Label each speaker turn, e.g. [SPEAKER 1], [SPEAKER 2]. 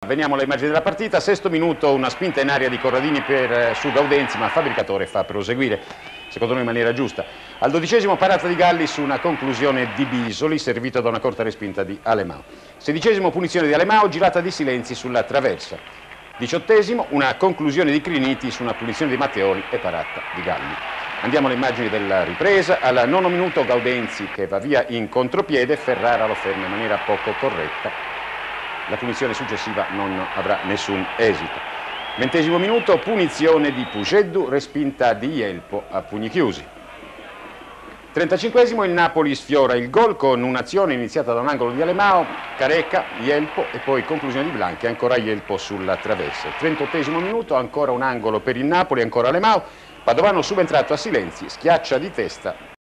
[SPEAKER 1] Veniamo alle immagini della partita, sesto minuto, una spinta in aria di Corradini su Gaudenzi, ma Fabbricatore fa proseguire, secondo noi in maniera giusta. Al 12° parata di Galli su una conclusione di Bisoli, servita da una corta respinta di Alemao. 16° punizione di Alemao, girata di Silenzi sulla traversa. 18° una conclusione di Criniti su una punizione di Matteoli e parata di Galli. Andiamo alle immagini della ripresa. Al 9° minuto Gaudenzi che va via in contropiede, Ferrara lo ferma in maniera poco corretta. La punizione successiva non avrà nessun esito. 20° minuto, punizione di Puceddu, respinta di Jelpo a pugni chiusi. 35° il Napoli sfiora il gol con un'azione iniziata da un angolo di Alemao, Careca, Jelpo e poi conclusione di Blanchi, ancora Jelpo sulla traversa. 38° minuto, ancora un angolo per il Napoli, ancora Alemao, Padovano subentrato a Silenzi, schiaccia di testa